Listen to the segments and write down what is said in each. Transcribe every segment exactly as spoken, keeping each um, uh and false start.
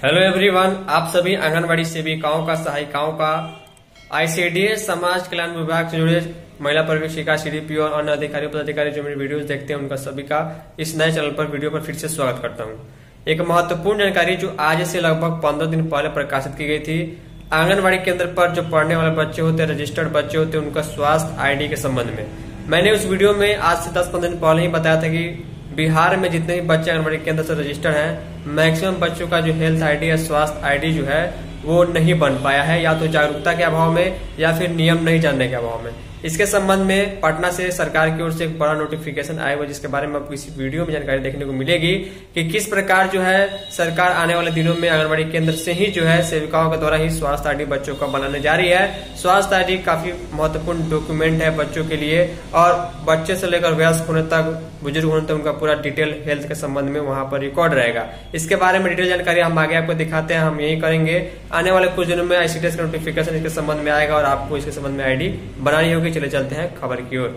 Hello everyone, आप सभी आंगनबाड़ी सेविकाओं का सहायिकाओं का आईसीडीएस समाज कल्याण विभाग से जुड़े महिला प्रशिक्षिका सीडीपी और अन्य अधिकारी पदाधिकारी जो मेरी वीडियोस देखते हैं उनका सभी का इस नए चैनल पर वीडियो पर फिर से स्वागत करता हूं। एक महत्वपूर्ण जानकारी जो आज से लगभग पंद्रह दिन पहले प्रकाशित की गई थी। आंगनबाड़ी केंद्र पर जो पढ़ने वाले बच्चे होते हैं, रजिस्टर्ड बच्चे होते हैं, उनका स्वास्थ्य आईडी के संबंध में मैंने उस वीडियो में आज से दस पंद्रह दिन पहले ही बताया था कि बिहार में जितने भी बच्चे आंगनबाड़ी केंद्र से रजिस्टर्ड हैं, मैक्सिमम बच्चों का जो हेल्थ आईडी या स्वास्थ्य आईडी जो है वो नहीं बन पाया है, या तो जागरूकता के अभाव में या फिर नियम नहीं जानने के अभाव में। इसके संबंध में पटना से सरकार की ओर से एक बड़ा नोटिफिकेशन आया हुआ, जिसके बारे में आपको इस वीडियो में जानकारी देखने को मिलेगी कि किस प्रकार जो है सरकार आने वाले दिनों में आंगनबाड़ी केंद्र से ही जो है सेविकाओं के द्वारा ही स्वास्थ्य आईडी बच्चों का बनाने जा रही है। स्वास्थ्य आईडी काफी महत्वपूर्ण डॉक्यूमेंट है बच्चों के लिए, और बच्चे से लेकर वयस्क होने तक, बुजुर्ग होने तक उनका पूरा डिटेल हेल्थ के संबंध में वहां पर रिकॉर्ड रहेगा। इसके बारे में डिटेल जानकारी हम आगे आपको दिखाते हैं, हम यही करेंगे। आने वाले कुछ दिनों में आईसीडीएस का नोटिफिकेशन इसके संबंध में आएगा और आपको इसके संबंध में आईडी बनानी होगी। चले चलते हैं खबर की ओर।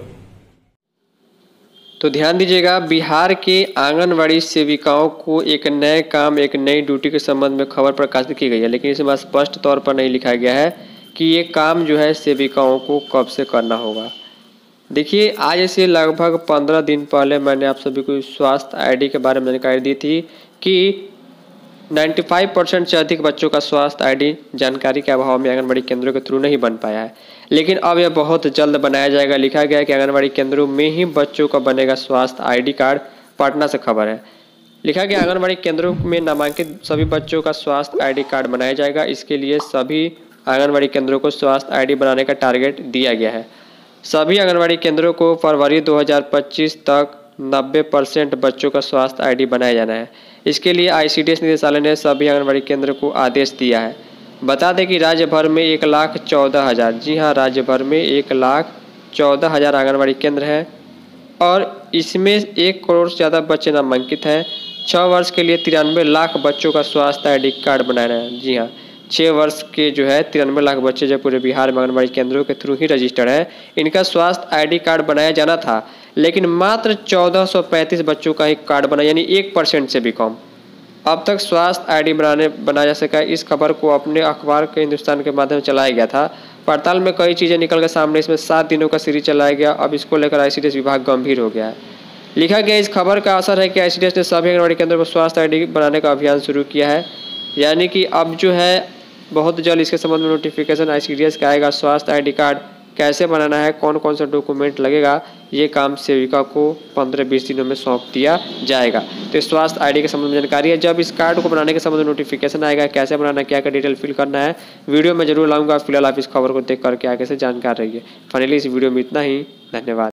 तो ध्यान दीजिएगा, बिहार के आंगनबाड़ी सेविकाओं को एक नए काम, एक नई ड्यूटी के संबंध में खबर प्रकाशित की गई है, लेकिन इसमें स्पष्ट तौर पर नहीं लिखा गया है कि ये काम जो है सेविकाओं को कब से करना होगा। देखिए, आज से लगभग पंद्रह दिन पहले मैंने आप सभी को स्वास्थ्य आईडी के बारे में जानकारी दी थी कि पचानवे परसेंट से अधिक बच्चों का स्वास्थ्य आईडी जानकारी के अभाव में आंगनबाड़ी केंद्रों के थ्रू नहीं बन पाया है, लेकिन अब यह बहुत जल्द बनाया जाएगा। लिखा गया है कि आंगनबाड़ी केंद्रों में ही बच्चों का बनेगा स्वास्थ्य आईडी कार्ड। पटना से खबर है, लिखा गया आंगनबाड़ी केंद्रों में नामांकित सभी बच्चों का स्वास्थ्य आईडी कार्ड बनाया जाएगा। इसके लिए सभी आंगनबाड़ी केंद्रों को स्वास्थ्य आईडी बनाने का टारगेट दिया गया है। सभी आंगनबाड़ी केंद्रों को फरवरी दो हज़ार पच्चीस तक नब्बे परसेंट बच्चों का स्वास्थ्य आईडी बनाया जाना है। इसके लिए आईसीडीएस निदेशालय ने सभी आंगनबाड़ी केंद्र को आदेश दिया है। बता दें कि राज्य भर में एक लाख चौदह हज़ार जी हाँ राज्य भर में एक लाख चौदह हज़ार आंगनबाड़ी केंद्र हैं और इसमें एक करोड़ से ज़्यादा बच्चे नामांकित हैं। छः वर्ष के लिए तिरानवे लाख बच्चों का स्वास्थ्य आईडी कार्ड बनाना है। जी हाँ, छः वर्ष के जो है तिरानवे लाख बच्चे जो पूरे बिहार में आंगनबाड़ी केंद्रों के थ्रू ही रजिस्टर्ड है, इनका स्वास्थ्य आईडी कार्ड बनाया जाना था, लेकिन मात्र चौदह सौ पैंतीस बच्चों का ही कार्ड बना, यानी एक परसेंट से भी कम। अब तक स्वास्थ्य आईडी बनाने बनाया जा सका। इस खबर को अपने अखबार के हिंदुस्तान के माध्यम से चलाया गया था। पड़ताल में कई चीज़ें निकल कर सामने, इसमें सात दिनों का सीरीज चलाया गया। अब इसको लेकर आईसीडीएस विभाग गंभीर हो गया है। लिखा गया इस खबर का असर है कि आईसीडीएस ने सभी आंगनबाड़ी केंद्रों पर स्वास्थ्य आईडी बनाने का अभियान शुरू किया है, यानी कि अब जो है बहुत जल्द इसके संबंध में नोटिफिकेशन आईसीडीएस का आएगा। स्वास्थ्य आईडी कार्ड कैसे बनाना है, कौन कौन सा डॉक्यूमेंट लगेगा, ये काम सेविका को पंद्रह बीस दिनों में सौंप दिया जाएगा। तो स्वास्थ्य आईडी के संबंध में जानकारी है। जब इस कार्ड को बनाने के संबंध में नोटिफिकेशन आएगा, कैसे बनाना है, क्या क्या डिटेल फिल करना है, वीडियो में जरूर लाऊंगा। फिलहाल आप इस खबर को देख करके आगे से जानकार रहिए। फाइनली इस वीडियो में इतना ही। धन्यवाद।